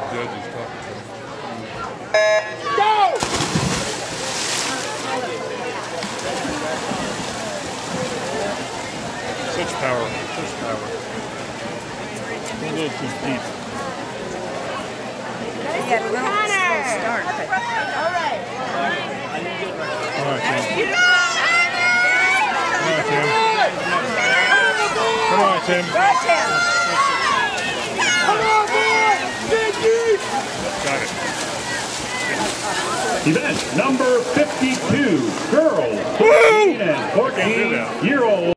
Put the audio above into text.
judges talking to him. Go! Such power, such power. A little too deep. Yeah, a little slow start. But... All right. All right, Tim. Come on, Tim. Go, Tim. Come on, boy! Dig deep! Got it. Event number 52, girls, 14 and 14-year-old.